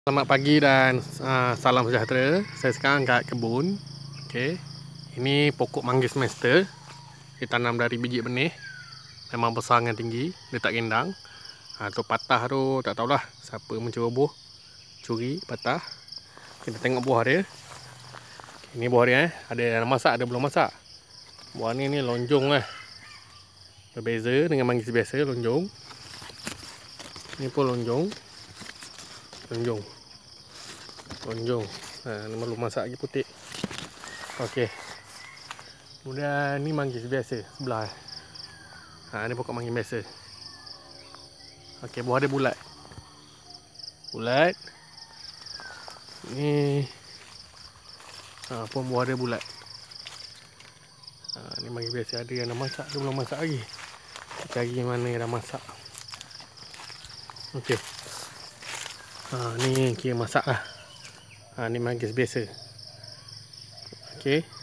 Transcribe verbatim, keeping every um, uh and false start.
Selamat pagi dan uh, salam sejahtera. Saya sekarang kat kebun. Okey. Ini pokok manggis semester. Ditanam dari biji benih. Memang besar dengan tinggi, dia tak gendang. Ha, tu patah tu tak tahulah siapa menceroboh, curi, patah. Kita tengok buah dia. Ini buah dia eh. Ada yang masak, ada belum masak. Buah ni ni lonjong lah. Berbeza dengan manggis biasa, lonjong. Ni pun lonjong. Lonjong. Lonjong. Ha, ni belum masak lagi, putih. Okey. Kemudian ni manggis biasa sebelah. Ha, ni pokok manggis biasa. Okey, buah dia bulat. Bulat. Ni ha, pun buah dia bulat. Ha, ni manggis biasa, ada yang dah masak, dia belum masak lagi. Cari mana yang dah masak. Okey. Ha, ni kira masak lah. Ha, ni manggis biasa. Okey.